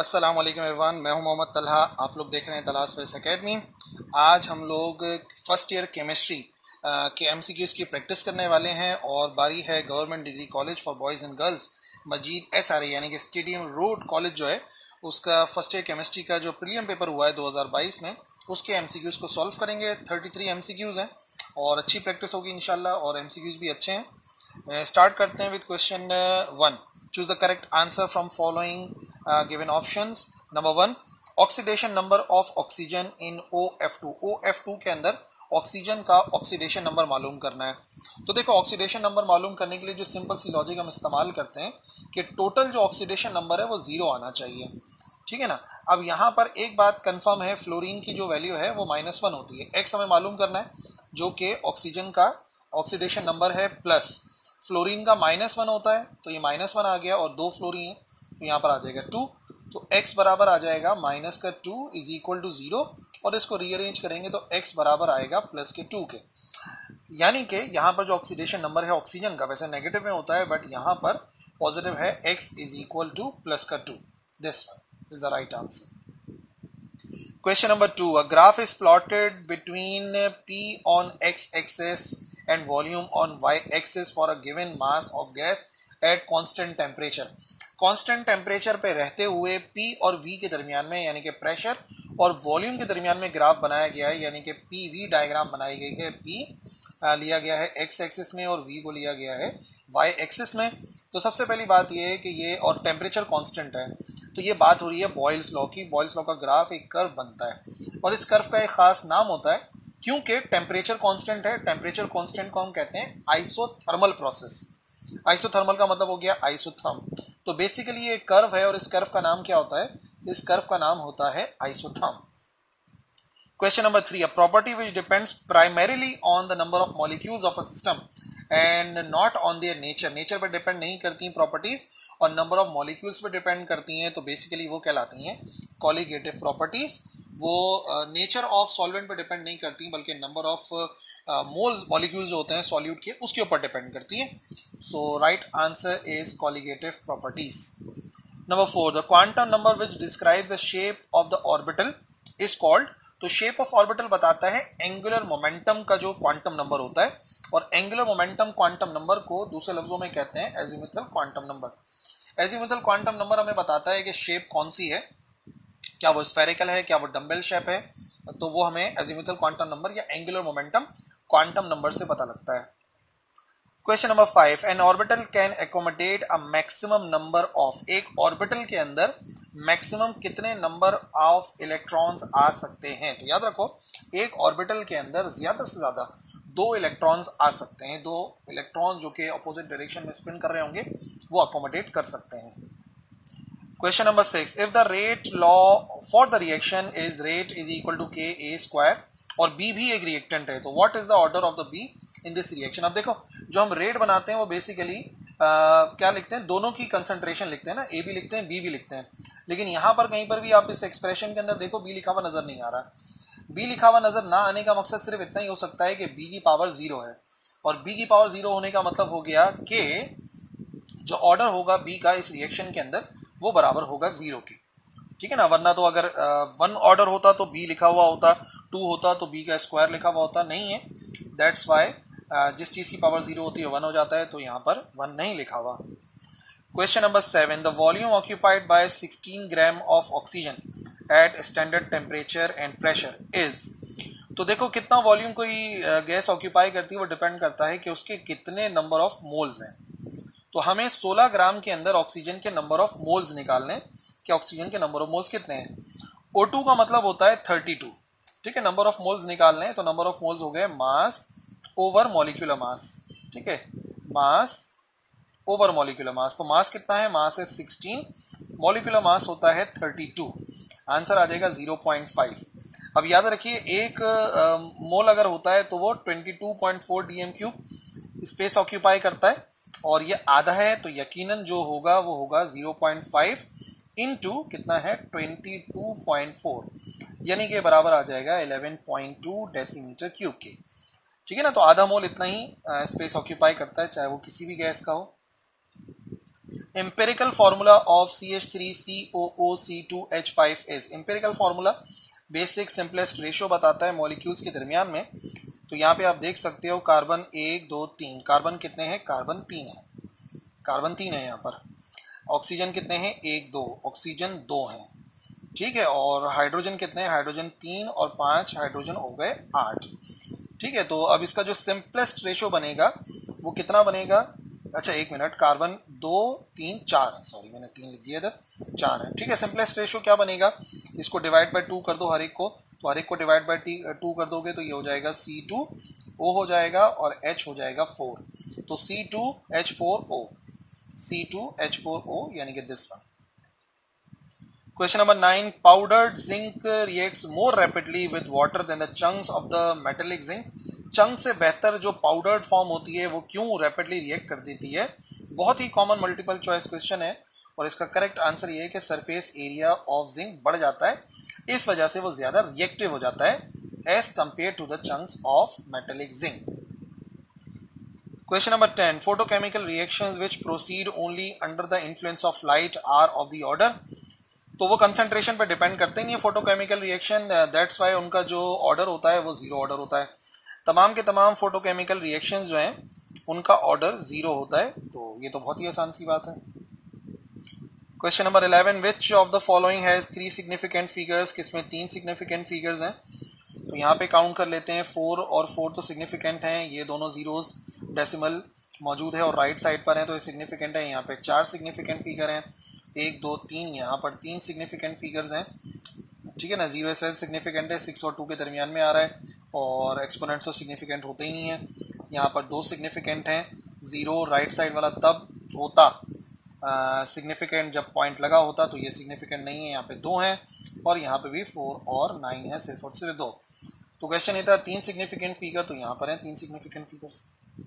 अस्सलाम वालेकुम एवरीवन, मैं हूं मोहम्मद तलहा। आप लोग देख रहे हैं तलहा स्पेस एकेडमी। आज हम लोग फर्स्ट ईयर केमिस्ट्री के एमसीक्यूज़ की प्रैक्टिस करने वाले हैं और बारी है government degree college for boys and girls Majeed SRA यानी कि स्टेडियम रोड कॉलेज जो है उसका फर्स्ट ईयर केमिस्ट्री का जो प्रीलियम पेपर हुआ है 2022 में उसके एमसीक्यूज़ को सॉल्व करेंगे। 33 एमसीक्यूज़ हैं और अच्छी प्रैक्टिस होगी इंशाल्लाह और एमसीक्यूज़ भी अच्छे हैं। स्टार्ट करते हैं with question 1। Choose the correct answer from following given options. Number 1, oxidation number of oxygen in OF2। OF2 के अंदर ऑक्सीजन का ऑक्सीडेशन नंबर मालूम करना है। तो देखो, ऑक्सीडेशन नंबर मालूम करने के लिए जो सिंपल सी लॉजिक हम इस्तेमाल करते हैं कि टोटल जो ऑक्सीडेशन नंबर है वो 0 आना चाहिए, ठीक है ना। अब यहाँ पर एक बात कंफर्म है, फ्लोरीन की जो वैल्यू है वो -1 होती है। एक्स हमें मालूम करना है जो कि ऑक्सीजन का ऑक्सीडेशन नंबर है, प्लस फ्लोरीन का -1 होता है तो ये -1 आ गया और 2 फ्लोरीन है तो यहाँ पर आ जाएगा 2। तो x बराबर आ जाएगा -2 इज इक्वल टू 0 और इसको रीअरेंज करेंगे तो x बराबर आएगा +2 के। यानी कि यहाँ पर जो ऑक्सीडेशन नंबर है ऑक्सीजन का वैसे नेगेटिव में होता है बट यहाँ पर पॉजिटिव है, x is equal to +2। This one is the right answer. Question number 2. A graph is plotted between P on x-axis and volume on y-axis for a given mass of gas at constant temperature. Constant temperature पे रहते हुए P और V के दरमियान में यानी कि pressure और वॉल्यूम के दरमियान में ग्राफ बनाया गया है, यानी कि PV डायग्राम बनाई गई है। P लिया गया है x एक्सिस में और V को लिया गया है y एक्सिस में। तो सबसे पहली बात यह है कि ये और टेम्परेचर कांस्टेंट है, तो ये बात हो रही है बॉयल्स लॉ की। बॉयल्स लॉ का ग्राफ एक कर्व बनता है और इस कर्व का एक खास नाम होता है क्योंकि टेम्परेचर कांस्टेंट है। टेम्परेचर कांस्टेंट को हम कहते हैं आइसोथर्मल प्रोसेस। आइसोथर्मल का मतलब हो गया आइसोथर्म। तो बेसिकली ये कर्व है और इस कर्व का नाम क्या होता है? इस कर्व का नाम होता है isotherm. Question number 3. A property which depends primarily on the number of molecules of a system and not on their nature. Nature पर डिपेंड नहीं करती प्रॉपर्टीज और नंबर ऑफ मॉलिक्यूल्स पर डिपेंड करती हैं, तो बेसिकली वो कहलाती हैं कॉलिगेटिव प्रॉपर्टीज। वो नेचर ऑफ सॉल्वेंट पर डिपेंड नहीं करती बल्कि नंबर ऑफ मोल्स मॉलिक्यूल्स जो होते हैं सॉल्यूट के उसके ऊपर डिपेंड करती है। So right answer is colligative properties. Number 4. The quantum number which describes the shape of the orbital is called. तो शेप ऑफ ऑर्बिटल बताता है एंगुलर मोमेंटम का जो क्वांटम नंबर होता है और एंगुलर मोमेंटम क्वांटम नंबर को दूसरे लफ्जों में कहते हैं azimuthal quantum number. Azimuthal quantum number हमें बताता है कि शेप कौन सी है, क्या वो स्फेरिकल है, क्या वो डम्बेल शेप है, तो वो हमें एजीमुथल क्वांटम नंबर या एंगुलर मोमेंटम क्वांटम नंबर से पता लगता है। Question number 5. An orbital can accommodate a maximum number of. एक ऑर्बिटल के अंदर मैक्सिमम कितने नंबर ऑफ इलेक्ट्रॉन्स आ सकते हैं? तो याद रखो, एक ऑर्बिटल के अंदर ज्यादा से ज्यादा 2 इलेक्ट्रॉन्स आ सकते हैं। 2 इलेक्ट्रॉन जो कि अपोजिट डायरेक्शन में स्पिन कर रहे होंगे वो अकोमोडेट कर सकते हैं। Question number 6. If the rate law for the reaction is rate is equal to KA² और B भी एक रिएक्टेंट है, तो what is the order of the B in this reaction? अब देखो, जो हम रेट बनाते हैं वो बेसिकली क्या लिखते हैं, दोनों की कंसंट्रेशन लिखते हैं ना, A भी लिखते हैं B भी लिखते हैं। लेकिन यहाँ पर कहीं पर भी आप इस एक्सप्रेशन के अंदर देखो B लिखा हुआ नजर नहीं आ रहा। B लिखा हुआ नजर ना आने का मकसद सिर्फ इतना ही हो सकता है कि B की पावर 0 है और B की पावर 0 होने का मतलब हो गया कि जो ऑर्डर होगा B का इस रिएक्शन के अंदर वो बराबर होगा 0 के, ठीक है ना। वरना तो अगर 1 ऑर्डर होता तो B लिखा हुआ होता, 2 होता तो B का स्क्वायर लिखा हुआ होता, नहीं है। दैट्स वाई जिस चीज की पावर 0 होती है 1 हो जाता है, तो यहाँ पर 1 नहीं लिखा हुआ। Question number 7. The volume occupied by 16 gram of oxygen at standard temperature and pressure is. तो देखो, कितना वॉल्यूम कोई गैस ऑक्यूपाई करती है वो डिपेंड करता है कि उसके कितने नंबर ऑफ मोल्स हैं। तो हमें 16 ग्राम के अंदर ऑक्सीजन के नंबर ऑफ मोल्स निकालने कि ऑक्सीजन के नंबर ऑफ मोल्स कितने हैं। O2 का मतलब होता है 32, ठीक है। नंबर ऑफ मोल्स निकालने हैं तो नंबर ऑफ मोल्स हो गए मास ओवर मॉलिक्यूलर मास, ठीक है, मास ओवर मॉलिक्यूलर मास। तो मास कितना है? मास है 16, मॉलिक्यूलर मास होता है 32। आंसर आ जाएगा 0.5। अब याद रखिए, एक मोल अगर होता है तो वो 22.4 dm³ स्पेस ऑक्यूपाई करता है और ये आधा है तो यकीनन जो होगा वो होगा 0.5 इंटू कितना है 22.4, यानी कि बराबर आ जाएगा 11.2 डेसीमीटर क्यूब के, ठीक है ना। तो आधा मोल इतना ही स्पेस ऑक्यूपाई करता है चाहे वो किसी भी गैस का हो। Empirical formula of CH3COOC2H5 is, empirical formula basic simplest ratio बताता है मॉलिक्यूल्स के दरमियान में। तो यहाँ पे आप देख सकते हो कार्बन 1 2 3, कार्बन कितने हैं, कार्बन 3 है, कार्बन 3 है यहाँ पर। ऑक्सीजन कितने हैं, 1 2, ऑक्सीजन 2 है, ठीक है। और हाइड्रोजन कितने हैं, हाइड्रोजन 3 और 5, हाइड्रोजन हो गए 8, ठीक है। तो अब इसका जो सिंपलेस्ट रेशियो बनेगा वो कितना बनेगा, अच्छा एक मिनट, कार्बन 2 3 4 है, सॉरी मैंने 3 लिख दिया इधर, 4 है, ठीक है। सिंपलेस्ट रेशियो क्या बनेगा, इसको डिवाइड बाय 2 कर दो हर एक को, तो हर एक को डिवाइड बाय 2 कर दोगे तो ये हो जाएगा C2O हो जाएगा और H हो जाएगा 4, तो C2H4O, C2H4O यानी कि this one. Question number 9. Powdered zinc reacts more rapidly with water than the chunks of the metallic zinc. Chunk से बेहतर जो पाउडर्ड फॉर्म होती है वो क्यों रैपिडली रिएक्ट कर देती है। बहुत ही कॉमन मल्टीपल चॉइस क्वेश्चन है और इसका करेक्ट आंसर ये है कि सरफेस एरिया ऑफ जिंक बढ़ जाता है, इस वजह से वो ज्यादा रिएक्टिव हो जाता है as compare to the chunks of metallic zinc. Question number 10. Photochemical reactions which proceed only under the influence of light are of the order. तो वो कंसंट्रेशन पे डिपेंड करते ही नहीं है फोटोकेमिकल रिएक्शन, दैट्स वाई उनका जो ऑर्डर होता है वो जीरो ऑर्डर होता है। तमाम के तमाम फोटोकेमिकल रिएक्शंस जो हैं उनका ऑर्डर जीरो होता है, तो ये तो बहुत ही आसान सी बात है। Question number 11. Which of the following has 3 significant figures, किसमें 3 सिग्निफिकेंट फिगर्स हैं। तो यहाँ पे काउंट कर लेते हैं, 4 और 4 तो सिग्निफिकेंट हैं, ये दोनों जीरोस डेसिमल मौजूद है और राइट साइड पर है तो ये सिग्निफिकेंट है। यहाँ पे 4 सिग्निफिकेंट फिगर हैं, 1 2 3, यहाँ पर 3 सिग्निफिकेंट फिगर्स हैं, ठीक है ना। 0 इस वजह से सिग्निफिकेंट है, 6 और 2 के दरमियान में आ रहा है और एक्सपोनेंट्स तो सिग्निफिकेंट होते ही नहीं है। यहाँ पर 2 सिग्निफिकेंट हैं, 0 राइट साइड वाला तब होता सिग्निफिकेंट जब पॉइंट लगा होता, तो ये सिग्निफिकेंट नहीं है, यहाँ पे 2 हैं और यहाँ पे भी 4 और 9 है, सिर्फ और सिर्फ 2। तो क्वेश्चन ये था 3 सिग्निफिकेंट फिगर, तो यहाँ पर है 3 significant figures.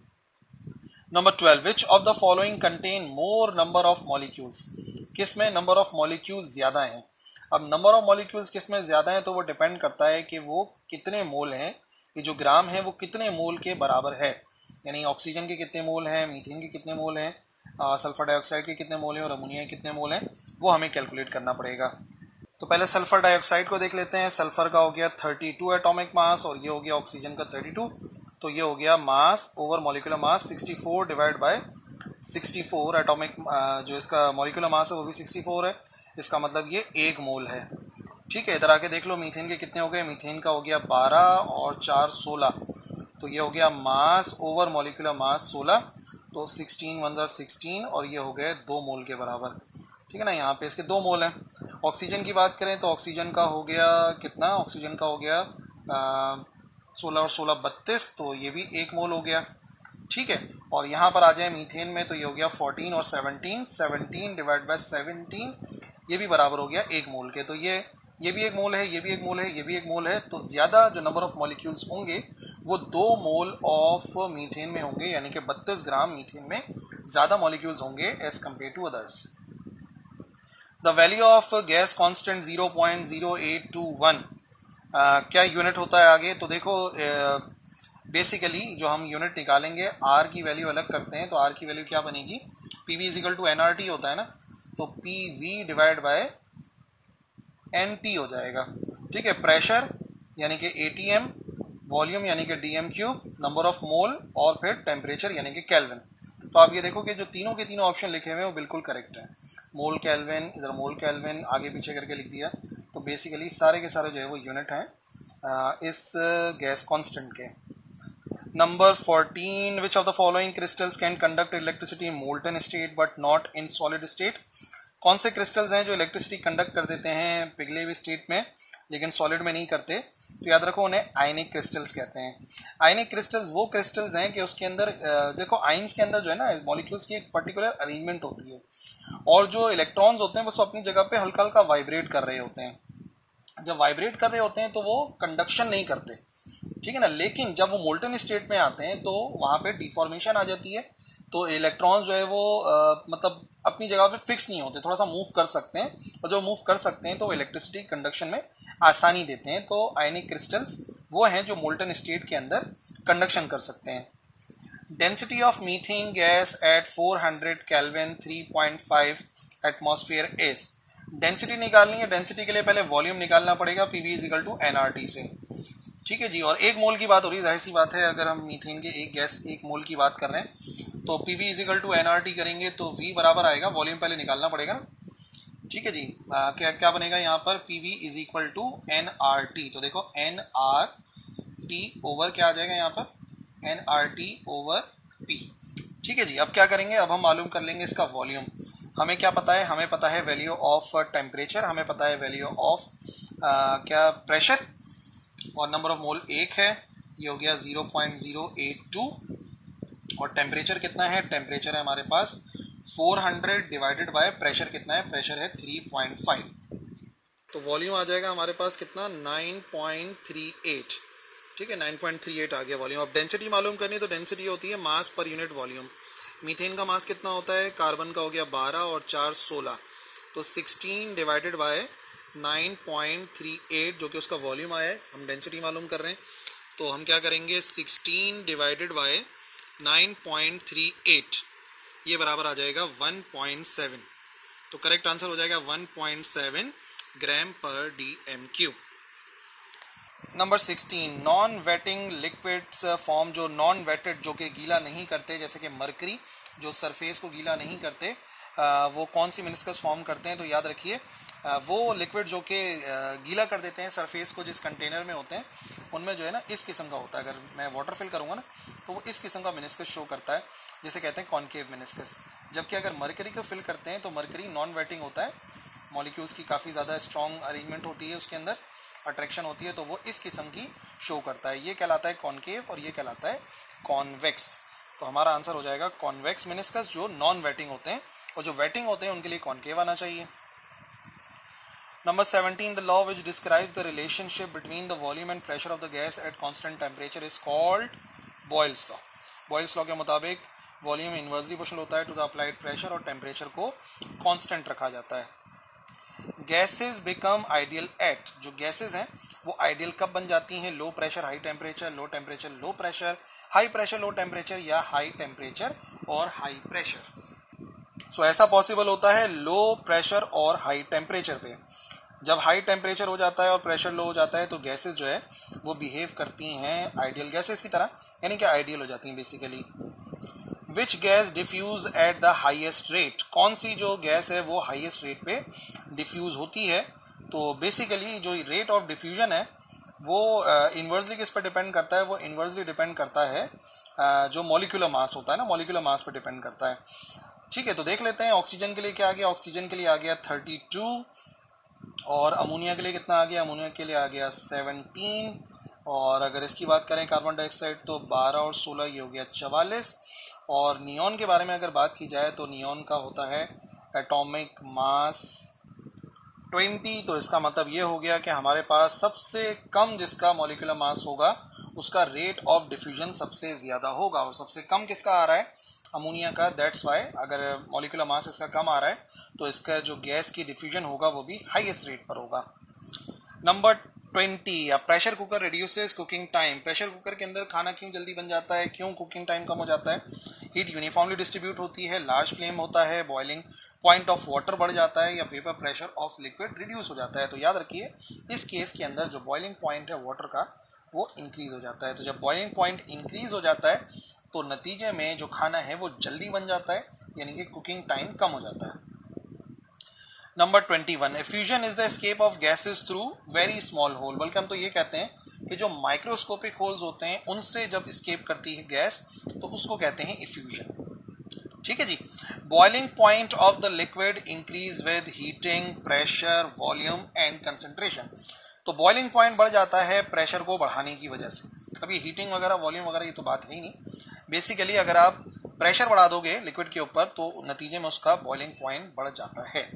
Number 12. Which of the following contain more number of molecules, किस में नंबर ऑफ मॉलिक्यूल्स ज्यादा हैं। अब नंबर ऑफ मॉलिक्यूल्स किस में ज्यादा हैं तो वो डिपेंड करता है कि वो कितने मोल हैं, ये जो ग्राम है वो कितने मोल के बराबर है, यानी ऑक्सीजन के कितने मोल हैं, मीथेन के कितने मोल हैं, सल्फर डाइऑक्साइड के कितने मोल हैं और अमोनिया के कितने मोल हैं, वो हमें कैलकुलेट करना पड़ेगा। तो पहले सल्फर डाइऑक्साइड को देख लेते हैं। सल्फर का हो गया 32 एटॉमिक मास और ये हो गया ऑक्सीजन का 32, तो ये हो गया mass over molecular mass 64 divide by 64, atomic जो इसका मॉलिक्यूलर मास है वो भी 64 है, इसका मतलब ये 1 मोल है, ठीक है। इधर आके देख लो मीथेन के कितने हो गए, मीथेन का हो गया 12 और 4 16, तो ये हो गया मास ओवर मॉलिक्यूलर मास 16, तो 16 1 ज़ा 16 और ये हो गए 2 मोल के बराबर, ठीक है ना। यहाँ पे इसके 2 मोल हैं। ऑक्सीजन की बात करें तो ऑक्सीजन का हो गया कितना, ऑक्सीजन का हो गया 16 और 16 32, तो ये भी 1 मोल हो गया, ठीक है। और यहाँ पर आ जाए मीथेन में तो ये हो गया 14 और 17, 17 डिवाइड बाय 17, ये भी बराबर हो गया 1 मोल के, तो ये भी 1 मोल है, ये भी 1 मोल है, ये भी 1 मोल है, तो ज़्यादा जो नंबर ऑफ मॉलिक्यूल्स होंगे वो 2 मोल ऑफ मीथेन में होंगे, यानी कि 32 ग्राम मीथेन में ज़्यादा मॉलिक्यूल्स होंगे as compare to others. The value of gas constant 0.0821 क्या यूनिट होता है आगे, तो देखो बेसिकली जो हम यूनिट निकालेंगे आर की वैल्यू अलग करते हैं, तो आर की वैल्यू क्या बनेगी, P V equal to NRT होता है ना, तो P V divide by NT हो जाएगा, ठीक है। प्रेशर यानी कि ATM, वॉल्यूम यानी कि DM cube, number of mole और फिर टेम्परेचर यानी कि केल्विन। तो आप ये देखो कि जो तीनों के तीनों ऑप्शन लिखे हुए हैं वो बिल्कुल करेक्ट है, मोल केल्विन, इधर मोल केल्विन आगे पीछे करके लिख दिया, तो बेसिकली सारे के सारे जो है वो यूनिट हैं इस गैस कांस्टेंट के। Number 14. Which of the following crystals can conduct electricity in molten state but not in solid state, कौन से क्रिस्टल्स हैं जो इलेक्ट्रिसिटी कंडक्ट कर देते हैं पिघले हुए स्टेट में लेकिन सॉलिड में नहीं करते, तो याद रखो उन्हें आयनिक क्रिस्टल्स कहते हैं। आयनिक क्रिस्टल्स वो क्रिस्टल्स हैं कि उसके अंदर देखो आयंस के अंदर जो है ना मॉलिक्यूल्स की एक पर्टिकुलर अरेंजमेंट होती है और जो इलेक्ट्रॉन्स होते हैं बस वो अपनी जगह पे हल्का हल्का वाइब्रेट कर रहे होते हैं, जब वाइब्रेट कर रहे होते हैं तो वो कंडक्शन नहीं करते, ठीक है ना। लेकिन जब वो मोल्टन स्टेट में आते हैं तो वहाँ पे डिफॉर्मेशन आ जाती है, तो इलेक्ट्रॉन्स जो है वो मतलब अपनी जगह पे फिक्स नहीं होते, थोड़ा सा मूव कर सकते हैं और जो मूव कर सकते हैं तो वो इलेक्ट्रिसिटी कंडक्शन में आसानी देते हैं। तो आयनिक क्रिस्टल्स वो हैं जो मोल्टन स्टेट के अंदर कंडक्शन कर सकते हैं। Density of methane gas at 400 Kelvin 3.5 atmosphere is. Density निकालनी है, डेंसिटी के लिए पहले वॉल्यूम निकालना पड़ेगा, PV is equal to NRT से। ठीक है जी, और एक मोल की बात हो रही है, जाहिर सी बात है अगर हम मीथेन के एक गैस एक मोल की बात कर रहे हैं तो PV is equal to NRT करेंगे तो वी बराबर आएगा, वॉल्यूम पहले निकालना पड़ेगा ना। ठीक है जी, क्या क्या बनेगा यहाँ पर, PV is equal to NRT. तो देखो एनआरटी ओवर क्या आ जाएगा यहाँ पर, एनआरटी ओवर पी। ठीक है जी, अब क्या करेंगे, अब हम मालूम कर लेंगे इसका वॉल्यूम। हमें क्या पता है, हमें पता है वैल्यू ऑफ टेम्परेचर, हमें पता है वैल्यू ऑफ क्या प्रेशर, और नंबर ऑफ मोल 1 है, ये हो गया 0.082, और टेम्परेचर कितना है, टेम्परेचर है हमारे पास 400 डिवाइडेड बाय प्रेशर कितना है, प्रेशर है 3.5। तो वॉल्यूम आ जाएगा हमारे पास कितना, 9.38। ठीक है, 9.38 आ गया वॉल्यूम। अब डेंसिटी मालूम करनी है तो डेंसिटी होती है मास पर यूनिट वॉल्यूम। मीथेन का मास कितना होता है, कार्बन का हो गया 12 और 4 16, तो 16 डिवाइडेड बाय 9.38 जो कि उसका वॉल्यूम आया है, हम डेंसिटी मालूम कर रहे हैं तो हम क्या करेंगे, 16 डिवाइडेड बाय 9.38 ये बराबर आ जाएगा 1.7। तो करेक्ट आंसर हो जाएगा 1.7 ग्राम पर DMQ। Number 16, non wetting liquids form, जो नॉन वेटेड जो कि गीला नहीं करते, जैसे कि मरकरी जो सरफेस को गीला नहीं करते, वो कौन सी मिनिस्कस फॉर्म करते हैं, तो याद रखिए वो लिक्विड जो कि गीला कर देते हैं सरफेस को जिस कंटेनर में होते हैं, उनमें जो है ना इस किस्म का होता है। अगर मैं वाटर फिल करूँगा ना तो वो इस किस्म का मिनिस्कस शो करता है, जिसे कहते हैं कॉन्केव मिनिस्कस। जबकि अगर मरकरी को फिल करते हैं तो मरकरी नॉन वेटिंग होता है, मॉलिक्यूल्स की काफ़ी ज़्यादा स्ट्रॉन्ग अरेंजमेंट होती है, उसके अंदर अट्रैक्शन होती है, तो वो इस किस्म की शो करता है। ये कहलाता है कॉन्केव और ये कहलाता है कॉन्वेक्स। तो हमारा आंसर हो जाएगा कॉन्वेक्स मिनिस्कस जो नॉन वेटिंग होते हैं, और जो वेटिंग होते हैं उनके लिए कॉन्केव आना चाहिए। Number 17, the law which describe the relationship between the volume and pressure of the gas at constant temperature is called Boyle's law. Boyle's law के मुताबिक वॉल्यूम इन्वर्सली प्रोपोर्शनल होता है टू द अप्लाइड प्रेशर, और temperature को constant रखा जाता है। Gases become ideal at, जो गैसेज हैं वो आइडियल कब बन जाती हैं, low pressure high temperature, low temperature low pressure, high pressure low temperature, या हाई टेम्परेचर और हाई प्रेशर। सो ऐसा पॉसिबल होता है लो प्रेशर और हाई टेम्परेचर पे। जब हाई टेम्परेचर हो जाता है और प्रेशर लो हो जाता है तो गैसेज जो है वो बिहेव करती हैं आइडियल गैसेज की तरह, यानी कि आइडियल हो जाती हैं basically. Which gas diffuse at the highest rate, कौन सी जो गैस है वो हाइएस्ट रेट पे डिफ्यूज होती है। तो बेसिकली जो रेट ऑफ डिफ्यूजन है वो इन्वर्सली किस पर डिपेंड करता है, वो इन्वर्सली डिपेंड करता है जो मॉलिक्यूलर मास होता है ना, मॉलिक्यूलर मास पर डिपेंड करता है। ठीक है, तो देख लेते हैं ऑक्सीजन के लिए क्या आ गया, ऑक्सीजन के लिए आ गया 32, और अमोनिया के लिए कितना आ गया, अमोनिया के लिए आ गया 17, और अगर इसकी बात करें कार्बन डाइऑक्साइड तो 12 और 16 ये हो गया 44। और नियॉन के बारे में अगर बात की जाए तो नियॉन का होता है एटॉमिक मास 20। तो इसका मतलब ये हो गया कि हमारे पास सबसे कम जिसका मॉलिक्यूलर मास होगा उसका रेट ऑफ डिफ्यूजन सबसे ज़्यादा होगा, और सबसे कम किसका आ रहा है, अमोनिया का। दैट्स वाई अगर मॉलिक्यूलर मास इसका कम आ रहा है तो इसका जो गैस की डिफ्यूजन होगा वो भी हाईएस्ट रेट पर होगा। Number 20, pressure cooker reduces cooking time. Pressure cooker के अंदर खाना क्यों जल्दी बन जाता है, क्यों कुकिंग टाइम कम हो जाता है, हीट यूनिफॉर्मली डिस्ट्रीब्यूट होती है, लार्ज फ्लेम होता है, बॉइलिंग पॉइंट ऑफ वाटर बढ़ जाता है, या vapour pressure of liquid reduce हो जाता है। तो याद रखिए इस केस के अंदर जो बॉइलिंग पॉइंट है वाटर का वो इंक्रीज हो जाता है। तो जब बॉइलिंग पॉइंट इंक्रीज हो जाता है तो नतीजे में जो खाना है वो जल्दी बन जाता है, यानी कि कुकिंग टाइम कम हो जाता है। Number 21, effusion is the escape of gases through very small hole. बल्कि हम तो ये कहते हैं कि जो माइक्रोस्कोपिक होल्स होते हैं उनसे जब एस्केप करती है गैस तो उसको कहते हैं एफ्यूजन। ठीक है जी। Boiling point of the liquid increase with heating, pressure, volume and concentration. तो बॉइलिंग पॉइंट बढ़ जाता है प्रेशर को बढ़ाने की वजह से। अभी हीटिंग वगैरह वॉल्यूम वगैरह ये तो बात है ही नहीं। बेसिकली अगर आप प्रेशर बढ़ा दोगे लिक्विड के ऊपर तो नतीजे में उसका बॉइलिंग पॉइंट बढ़ जाता है।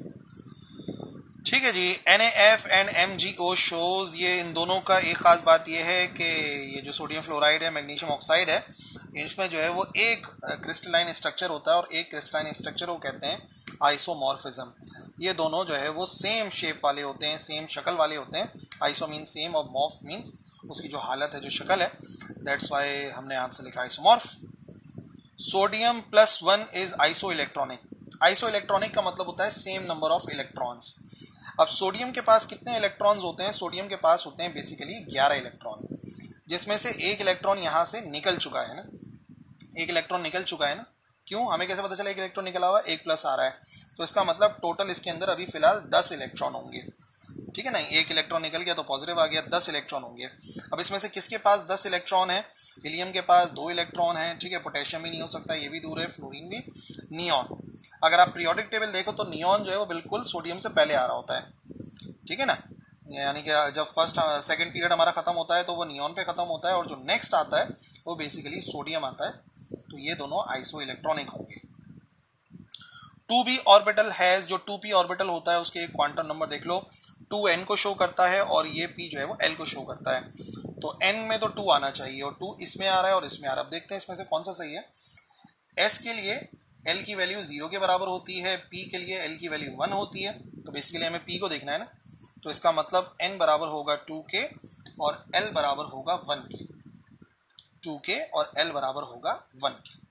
ठीक है जी। NaF एंड MgO शोज, ये इन दोनों का एक खास बात ये है कि ये जो सोडियम फ्लोराइड है, मैग्नीशियम ऑक्साइड है, इसमें जो है वो एक क्रिस्टलाइन स्ट्रक्चर होता है और एक क्रिस्टलाइन स्ट्रक्चर को कहते हैं आइसोमॉर्फिज्म। ये दोनों जो है वो सेम शेप वाले होते हैं, सेम शक्ल वाले होते हैं। आइसो मीन्स सेम और मॉर्फ मीन्स उसकी जो हालत है, जो शक्ल है। दैट्स वाई हमने आंसर लिखा isomorph. Sodium plus 1 is iso electronic. Iso electronic का मतलब होता है सेम नंबर ऑफ इलेक्ट्रॉन्स। अब सोडियम के पास कितने इलेक्ट्रॉन्स होते हैं? सोडियम के पास होते हैं बेसिकली 11 इलेक्ट्रॉन, जिसमें से एक इलेक्ट्रॉन यहां से निकल चुका है ना, एक इलेक्ट्रॉन निकल चुका है ना। क्यों? हमें कैसे पता चला एक इलेक्ट्रॉन निकला हुआ? एक प्लस आ रहा है, तो इसका मतलब टोटल इसके अंदर अभी फिलहाल 10 इलेक्ट्रॉन होंगे, ठीक है ना। एक इलेक्ट्रॉन निकल गया तो पॉजिटिव आ गया, 10 इलेक्ट्रॉन होंगे। अब इसमें से किसके पास 10 इलेक्ट्रॉन है? हीलियम के पास 2 इलेक्ट्रॉन है, ठीक है। पोटेशियम भी नहीं हो सकता, ये भी दूर है, फ्लोरीन भी। नियॉन, अगर आप पीरियोडिक टेबल देखो तो नियॉन जो है वो बिल्कुल सोडियम से पहले आ रहा होता है, ठीक है ना। यानी कि जब फर्स्ट सेकंड पीरियड हमारा खत्म होता है तो वो नियॉन पे खत्म होता है, और जो नेक्स्ट आता है वो बेसिकली सोडियम आता है। तो ये दोनों आइसो इलेक्ट्रॉनिक होंगे। 2p ऑर्बिटल हैज, जो 2p ऑर्बिटल होता है उसके एक क्वांटम नंबर देख लो, 2n को शो करता है और ये p जो है वो l को शो करता है। तो n में तो 2 आना चाहिए और 2 इसमें आ रहा है और इसमें आ रहा है। अब देखते हैं इसमें से कौन सा सही है। s के लिए l की वैल्यू 0 के बराबर होती है, p के लिए l की वैल्यू 1 होती है, तो बेसिकली हमें p को देखना है ना। तो इसका मतलब n बराबर होगा 2 के और l बराबर होगा 1 के, 2 के और l बराबर होगा 1 के।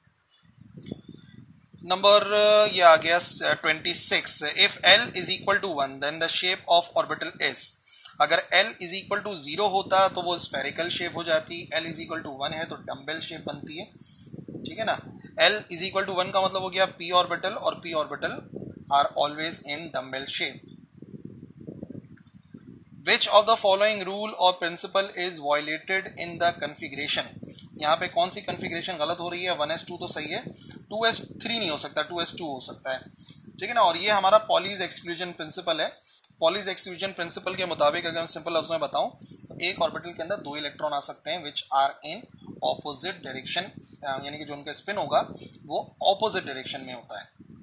नंबर ये आ गया 26। If l is equal to 1 then the shape of orbital is. अगर l इज इक्वल टू 0 होता तो वो स्फेरिकल शेप हो जाती, l इज इक्वल टू 1 है तो डम्बेल शेप बनती है, ठीक है ना। l इज इक्वल टू 1 का मतलब हो गया p ऑर्बिटल, और p orbital are always in dumbbell shape. Which of the following rule or principle is violated in the configuration? यहाँ पे कौन सी configuration गलत हो रही है? 1s2 तो सही है, 2s3 नहीं हो सकता, 2s2 हो सकता है, ठीक है ना। और ये हमारा पॉलीज एक्सक्लूजन प्रिंसिपल है। पॉलीज एक्सक्लूजन प्रिंसिपल के मुताबिक अगर मैं सिंपल लफ्ज़ों में बताऊं तो एक ऑर्बिटल के अंदर 2 इलेक्ट्रॉन आ सकते हैं which are in opposite direction, यानी कि जो उनका स्पिन होगा वो ऑपोजिट डायरेक्शन में होता है।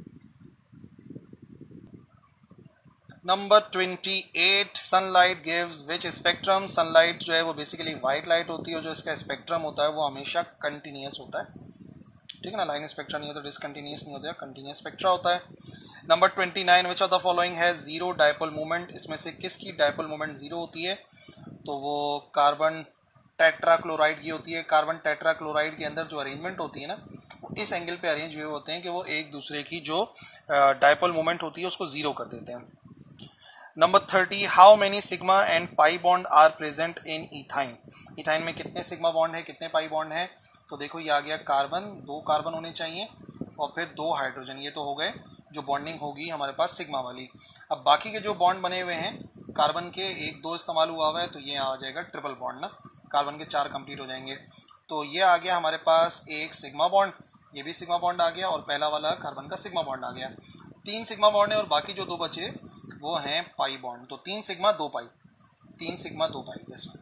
Number 28, sunlight gives which spectrum. Sunlight जो है वो बेसिकली व्हाइट लाइट होती है, और जो इसका स्पेक्ट्रम होता है वो हमेशा कंटिन्यूस होता है, ठीक है ना। लाइन स्पेक्ट्रा नहीं होता, डिसकंटिन्यूस नहीं होता, कंटिन्यूस स्पेक्ट्रा होता है। Number 29, which of the following has zero dipole movement. इसमें से किसकी डायपोल मूवमेंट जीरो होती है? तो वो कार्बन टेट्राक्लोराइड की होती है। कार्बन टेट्राक्लोराइड के अंदर जो अरेंजमेंट होती है ना, वो इस एंगल पे अरेंज हुए होते हैं कि वो एक दूसरे की जो डायपोल मूवमेंट होती है उसको जीरो कर देते हैं। Number 30, how many sigma and pi bond are present in ethyne. Ethyne में कितने सिग्मा बॉन्ड है, कितने पाई बॉन्ड है? तो देखो ये आ गया कार्बन, 2 कार्बन होने चाहिए और फिर 2 हाइड्रोजन, ये तो हो गए जो बॉन्डिंग होगी हमारे पास सिग्मा वाली। अब बाकी के जो बॉन्ड बने हुए हैं कार्बन के 1-2 इस्तेमाल हुआ है, तो ये आ जाएगा ट्रिपल बॉन्ड ना, कार्बन के 4 कंप्लीट हो जाएंगे। तो ये आ गया हमारे पास एक सिग्मा बॉन्ड, ये भी सिग्मा बॉन्ड आ गया, और पहला वाला कार्बन का सिग्मा बॉन्ड आ गया। 3 सिग्मा बॉन्ड है और बाकी जो 2 बचे वो हैं पाई बॉन्ड। तो 3 सिग्मा 2 पाई, 3 सिग्मा 2 पाई इसमें।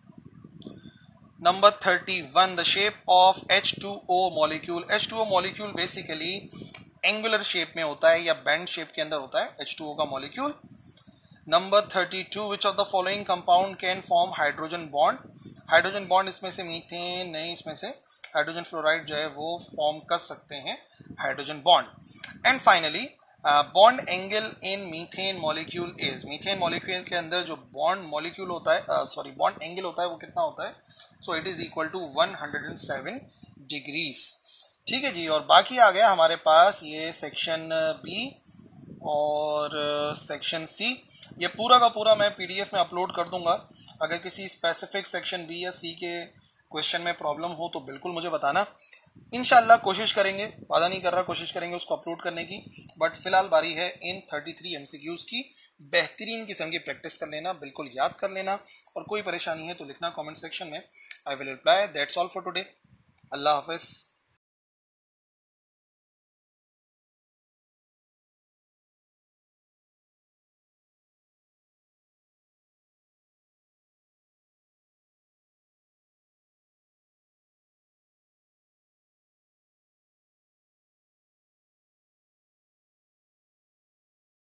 Number 31, the shape of H2O molecule. H2O molecule basically angular shape में होता है या बैंड शेप के अंदर होता है H2O का molecule. Number 32, which of the following compound can form hydrogen bond. Hydrogen bond इसमें से मीथेन नहीं, इसमें से हाइड्रोजन फ्लोराइड जो है वो फॉर्म कर सकते हैं hydrogen bond. And finally bond angle in methane molecule is. Methane molecule के अंदर जो बॉन्ड मॉलिक्यूल होता है, सॉरी बॉन्ड एंगल होता है वो कितना होता है? So it is equal to 107 degrees, ठीक है जी। और बाकी आ गया हमारे पास ये सेक्शन बी और सेक्शन सी। ये पूरा का पूरा मैं पीडीएफ में अपलोड कर दूंगा। अगर किसी स्पेसिफिक सेक्शन बी या सी के क्वेश्चन में प्रॉब्लम हो तो बिल्कुल मुझे बताना। इंशाल्लाह कोशिश करेंगे, वादा नहीं कर रहा, कोशिश करेंगे उसको अपलोड करने की। बट फिलहाल बारी है इन 33 एमसीक्यूज की। बेहतरीन किस्म की प्रैक्टिस कर लेना, बिल्कुल याद कर लेना, और कोई परेशानी है तो लिखना कमेंट सेक्शन में, I will reply. That's all for today. अल्लाह हाफिज।